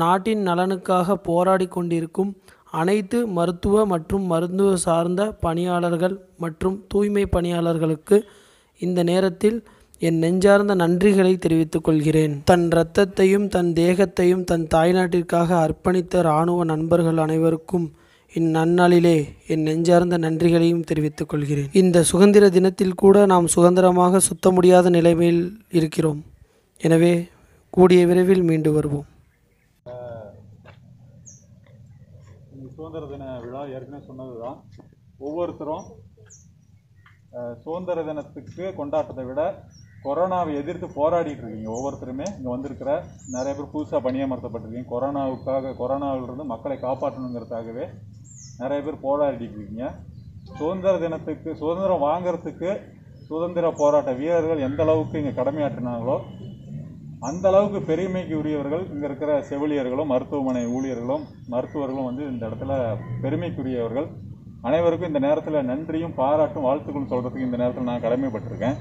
நாட்டின் நலனுக்காக போராடி கொண்டிருக்கும் அனைத்து மருத்துவ மற்றும் மருத்துவ சார்ந்த பணியாளர்கள் மற்றும் தூய்மை பணியாளர்களுக்கு இந்த நேரத்தில் என் நெஞ்சார்ந்த நன்றிகளை தெரிவித்துக் கொள்கிறேன். தன் இரத்தத்தையும் தன் தேகத்தையும் தன் தாய்நாட்டிற்காக அர்ப்பணித்த இராணுவ நண்பர்கள் அனைவருக்கும் இந்நன்னாளிலே என் நெஞ்சார்ந்த நன்றிகளையும் தெரிவித்துக் கொள்கிறேன். இந்த சுதந்திர தினத்தில் கூட நாம் சுதந்திரமாக சுத்த முடியாத நிலைமையில் இருக்கிறோம். எனவே கூடிய விரைவில் மீண்டு வருவோம். சுதந்திர தின விழா ஏற்கனவே சொன்னதுதான். ஒவ்வொருத்தரும் சுதந்திர தினத்துக்கு கொண்டாட்டத்தை விட கொரோனாவை எதிர்த்து போராடிட்டு இருக்கீங்க. ஒவ்வொருத்தருமே இங்கே வந்திருக்கிற நிறைய பேர் புதுசாக பணியமர்த்தப்பட்டிருக்கீங்க. கொரோனாவிலிருந்து மக்களை காப்பாற்றணுங்கிறதுக்காகவே நிறைய பேர் போராடிட்டு இருக்கீங்க. சுதந்திர தினத்துக்கு சுதந்திரம் வாங்கிறதுக்கு சுதந்திர போராட்ட வீரர்கள் எந்த அளவுக்கு இங்கே கடமையாற்றினாங்களோ அந்த அளவுக்கு பெருமைக்கு உரியவர்கள் இங்கே இருக்கிற செவிலியர்களும் மருத்துவமனை ஊழியர்களும் மருத்துவர்களும் இந்த இடத்துல பெருமைக்குரியவர்கள். அனைவருக்கும் இந்த நேரத்தில் நன்றியும் பாராட்டும் வாழ்த்துக்களும் சொல்கிறதுக்கு இந்த நேரத்தில் நான் கடமைப்பட்டிருக்கேன்.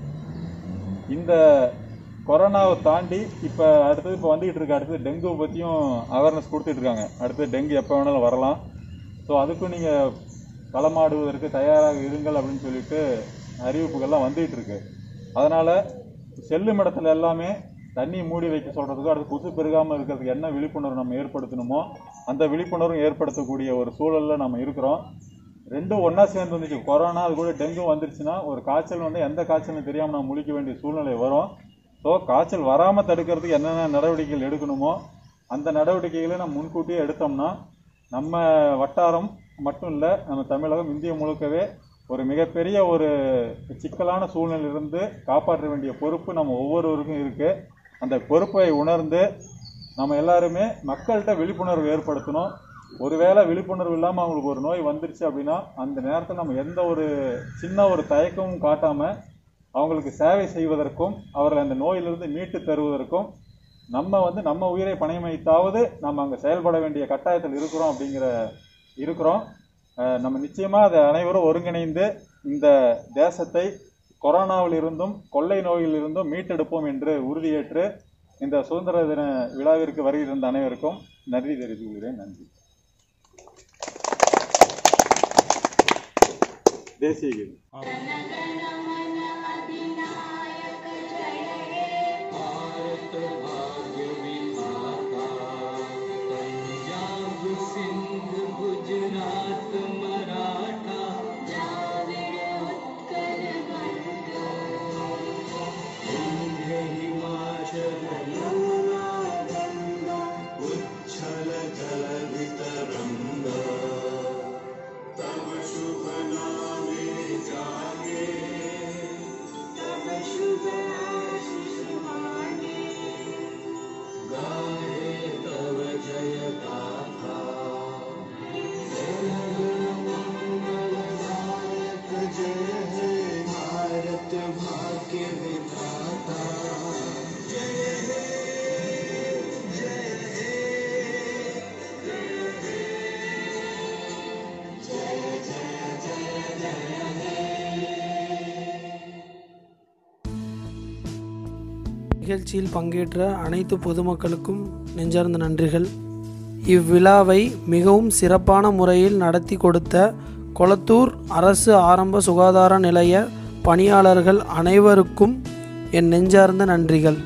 இந்த கொரோனாவை தாண்டி இப்போ வந்துகிட்டு இருக்க அடுத்தது டெங்கு பற்றியும் அவேர்னஸ் கொடுத்துட்டு இருக்காங்க. அடுத்து டெங்கு எப்போ வேணாலும் வரலாம். ஸோ அதுக்கும் நீங்கள் களமாடுவதற்கு தயாராக இருங்கள் அப்படின்னு சொல்லிட்டு அறிவிப்புகள்லாம் வந்துகிட்டு இருக்கு. அதனால் செல்லும் இடத்துல எல்லாமே தண்ணி மூடி வைக்க சொல்கிறதுக்கும் அடுத்து கொசு பெருகாமல் இருக்கிறதுக்கு என்ன விழிப்புணர்வு நம்ம ஏற்படுத்தணுமோ அந்த விழிப்புணர்வும் ஏற்படுத்தக்கூடிய ஒரு சூழலில் நம்ம இருக்கிறோம். ரெண்டும் ஒன்றா சேர்ந்து வந்துச்சு. கொரோனா அது கூட டெங்கு வந்துருச்சுன்னா ஒரு காய்ச்சல் எந்த காய்ச்சல்னு தெரியாமல் நம்ம முழிக்க வேண்டிய சூழ்நிலை வரும். ஸோ காய்ச்சல் வராமல் தடுக்கிறதுக்கு என்னென்ன நடவடிக்கைகள் எடுக்கணுமோ அந்த நடவடிக்கைகளை நம்ம முன்கூட்டியே எடுத்தோம்னா நம்ம வட்டாரம் மட்டும் இல்லை, நம்ம தமிழகம் இந்திய முழுக்கவே ஒரு மிகப்பெரிய ஒரு சிக்கலான சூழ்நிலையிலிருந்து காப்பாற்ற வேண்டிய பொறுப்பு நம்ம ஒவ்வொருவருக்கும் இருக்குது. அந்த பொறுப்பை உணர்ந்து நம்ம எல்லாருமே மக்கள்கிட்ட விழிப்புணர்வு ஏற்படுத்தணும். ஒருவேளை விழிப்புணர்வு இல்லாமல் அவங்களுக்கு ஒரு நோய் வந்துருச்சு அப்படின்னா அந்த நேரத்தில் நம்ம எந்த ஒரு சின்ன ஒரு தயக்கமும் காட்டாமல் அவங்களுக்கு சேவை செய்வதற்கும் அவர்களை அந்த நோயிலிருந்து மீட்டு தருவதற்கும் நம்ம உயிரை பணயம் வைத்தாவது நம்ம அங்கே செயல்பட வேண்டிய கட்டாயத்தில் இருக்கிறோம். நம்ம நிச்சயமாக அதை அனைவரும் ஒருங்கிணைந்து இந்த தேசத்தை கொரோனாவில் இருந்தும் கொள்ளை நோயில் இருந்தும் மீட்டெடுப்போம் என்று உறுதியேற்று இந்த சுதந்திர தின விழாவிற்கு வருகின்ற அனைவருக்கும் நன்றி தெரிவித்துக் கொள்கிறேன். நன்றி. தேசிய கீதம். நிகழ்ச்சியில் பங்கேற்ற அனைத்து பொதுமக்களுக்கும் நெஞ்சார்ந்த நன்றிகள். இவ்விழாவை மிகவும் சிறப்பான முறையில் நடத்தி கொடுத்த கொளத்தூர் அரசு ஆரம்ப சுகாதார நிலைய பணியாளர்கள் அனைவருக்கும் என் நெஞ்சார்ந்த நன்றிகள்.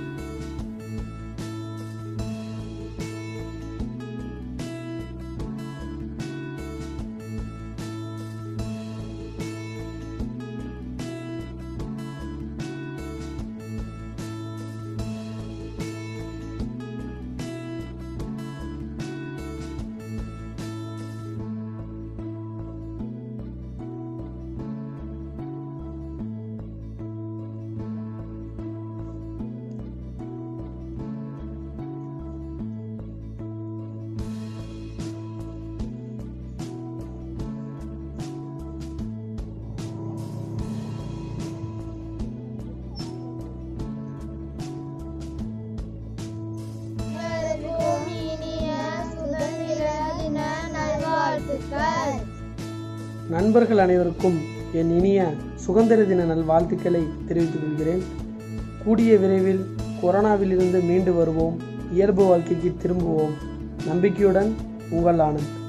நண்பர்கள் அனைவருக்கும் என் இனிய சுதந்திர தின நல்வாழ்த்துக்களை தெரிவித்துக் கொள்கிறேன். கூடிய விரைவில் கொரோனாவிலிருந்து மீண்டு வருவோம், இயல்பு வாழ்க்கைக்கு திரும்புவோம். நம்பிக்கையுடன் உங்கள் ஆனந்த்.